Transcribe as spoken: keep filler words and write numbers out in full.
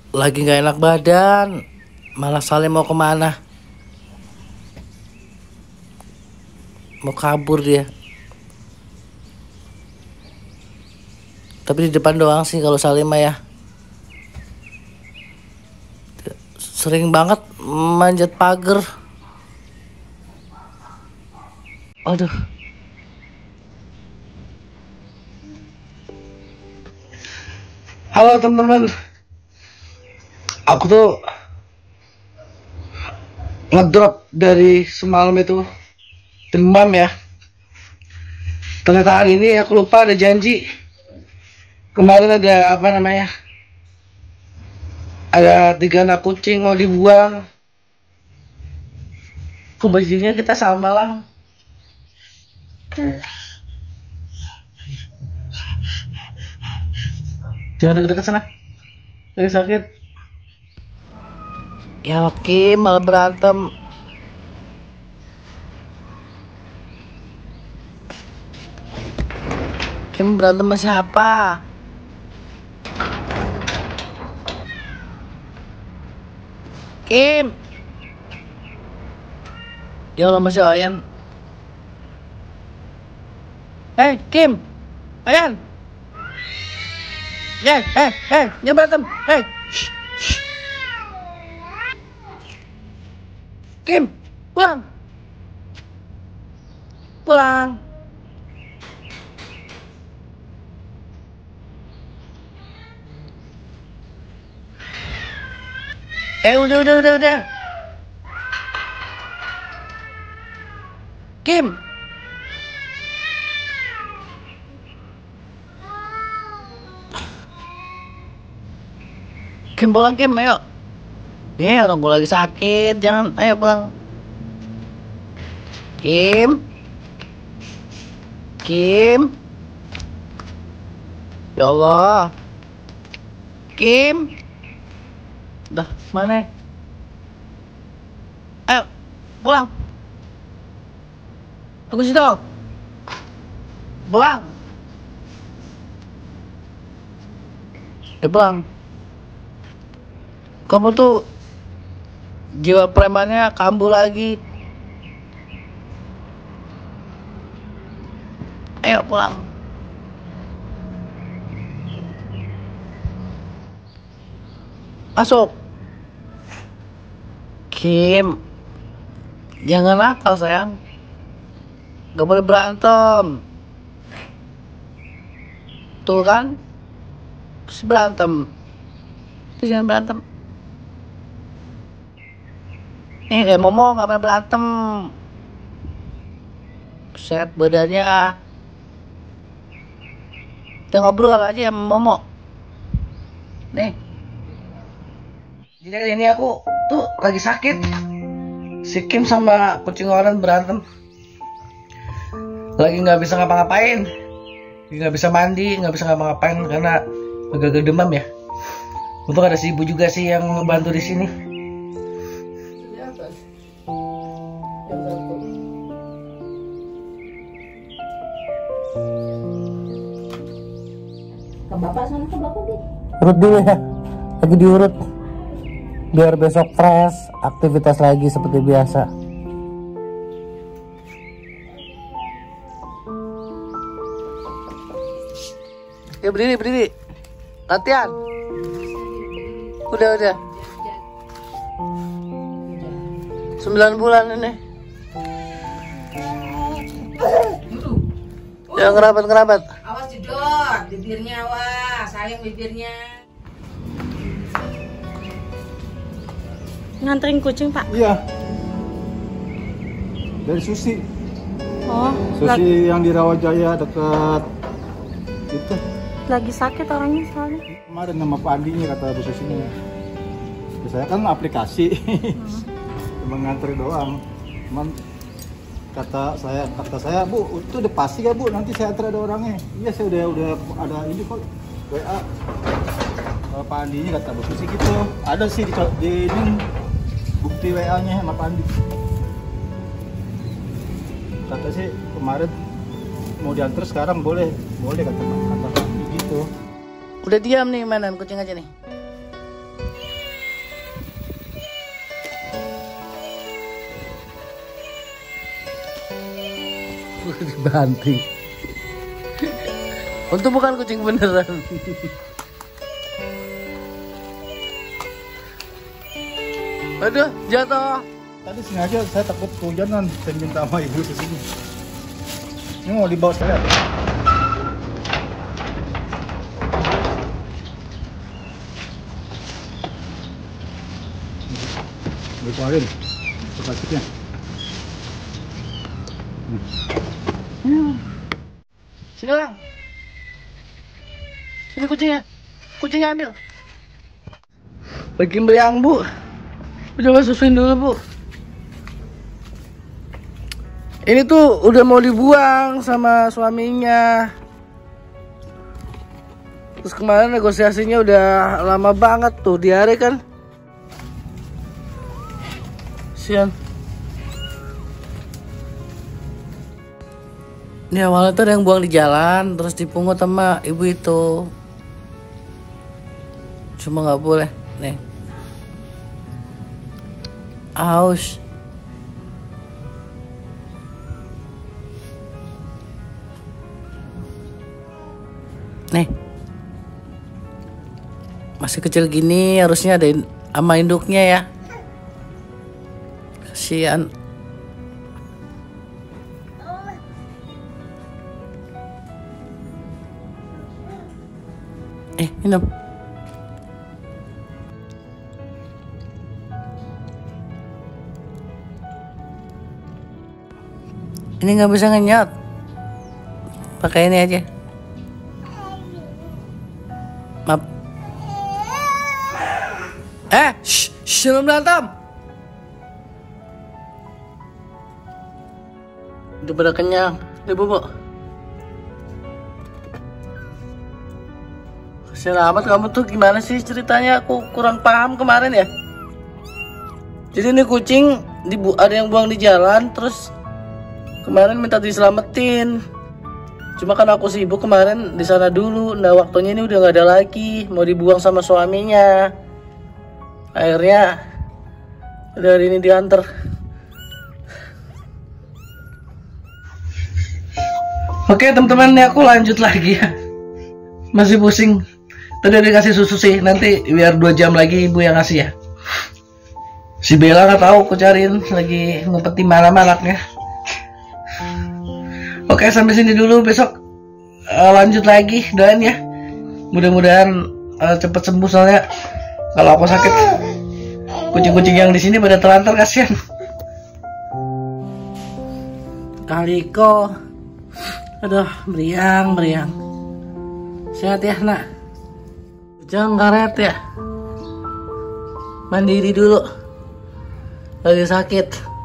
Lagi nggak enak badan. Malah Salim mau kemana? Mau kabur dia. Tapi di depan doang sih kalau Salim mah ya. Sering banget manjat pagar. Aduh. Halo teman-teman. Aku tuh ngedrop dari semalam itu demam ya. Ternyata hari ini aku lupa ada janji. Kemarin ada apa namanya? Ada tiga anak kucing mau dibuang. Kebajinya kita sama lah. Jangan deket-deket sana. Lagi sakit. Ya oke, malah berantem. Kim berantem sama siapa? Kim. Ya Allah masih Ayan. Hei Kim, Ayan. Hei, hei, hei, jangan berantem. Hei. Kim, pulang. Pulang. Eh udah udah udah udah. Kim. Kim pulang Kim, ayo. Ya orang gue lagi sakit, jangan, ayo pulang. Kim. Kim. Ya Allah. Kim. Dah, mana? Ayo, pulang. Tunggu situ. Pulang. Ya pulang. Kamu tuh jiwa premannya kambuh lagi. Ayo pulang. Masuk. Kim, jangan nakal sayang. Gak boleh berantem. Tuh kan, terus berantem. Terus jangan berantem. Nih kayak Momo gak pernah berantem. Set badannya. Kita ngobrol aja sama Momo. Nih. Jadi ini aku tuh lagi sakit. Si Kim sama kucing orang berantem. Lagi nggak bisa ngapa-ngapain. Nggak bisa mandi, nggak bisa ngapa-ngapain karena agak-agak demam ya. Untung ada si ibu juga sih yang ngebantu di sini. Ke bapak sana ke bapak deh. Urut dulu ya. Lagi diurut. Biar besok fresh, aktivitas lagi seperti biasa. Ya berdiri, berdiri. Latihan. Udah, udah. Sembilan bulan ini. Jangan ngerabat-ngerabat. Awas jedor, bibirnya awas, sayang bibirnya. Nganterin kucing pak? Iya. Dari Susi. Oh, Susi lagi, yang di Rawajaya dekat itu. lagi sakit orangnya soalnya. Kemarin nama Pak Andinya kata Bu Susinya. Saya kan aplikasi, Hmm. cuma nganter doang. Cuman kata saya, kata saya Bu, itu udah pasti ya Bu, nanti saya antar ada orangnya. Iya saya udah udah ada ini kok W A. Kalau Pak Andinya kata Bu Susi gitu. Ada sih di, di ini bukti W A-nya sama Pak Andi. Kata sih kemarin mau diantar sekarang boleh, boleh kata kata Pak Andi gitu. Udah diam nih mainan kucing aja nih. Dibanting. Untung bukan kucing beneran. Aduh, jatuh. Tadi sengaja saya takut kehujanan, saya minta sama ibu ke sini. Ini mau dibawa saya. Dikeluarin plastiknya. Hmm. Sini lang. Sini kucingnya. Kucingnya ambil. Bikin beliang, Bu. Coba susuin dulu, Bu. Ini tuh udah mau dibuang sama suaminya. Terus kemarin negosiasinya udah lama banget tuh, diare kan. Sian. Ini awalnya tuh ada yang buang di jalan, terus dipungut sama ibu itu. Cuma nggak boleh, nih. Aus. Nih. Masih kecil gini, harusnya ada sama induknya ya. Kasian. Eh, minum. Ini nggak bisa ngenyot. Pakai ini aja. Maaf. Eh, shh, shh, jangan berantem. Udah pada kenyang. Nih, Bobo. Selamat, kamu tuh gimana sih ceritanya? Aku kurang paham kemarin ya. Jadi ini kucing dibu ada yang buang di jalan, terus kemarin minta diselamatin. Cuma kan aku sibuk kemarin di sana dulu. Nah waktunya ini udah nggak ada lagi, mau dibuang sama suaminya. Akhirnya dari ini diantar. Oke teman-teman, ini aku lanjut lagi ya. Masih pusing. Tadi udah dikasih susu sih, nanti biar dua jam lagi ibu yang ngasih ya. Si Bella nggak tahu, aku cariin lagi ngumpet di malam anaknya. Oke, sampai sini dulu, besok uh, lanjut lagi, doain ya. Mudah-mudahan uh, cepet sembuh, soalnya kalau aku sakit kucing-kucing yang di sini pada telantar, kasihan. Kaliko, aduh, meriang, meriang. Sehat ya, nak. Jangan karet ya. Mandiri dulu. Lagi sakit.